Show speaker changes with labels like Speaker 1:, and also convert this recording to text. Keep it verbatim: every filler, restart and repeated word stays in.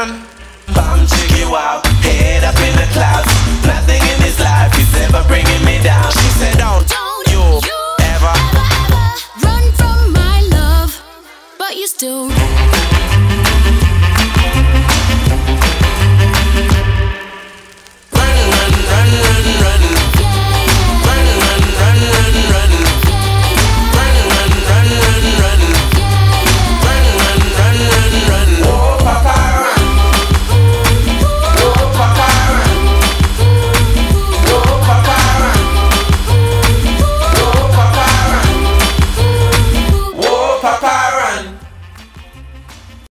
Speaker 1: bam, bam, chickie wow. Head up in the clouds. Nothing in this life is ever bringing me down. She said, don't,
Speaker 2: Don't
Speaker 1: you,
Speaker 2: you
Speaker 1: ever,
Speaker 2: ever, ever run from my love, but you still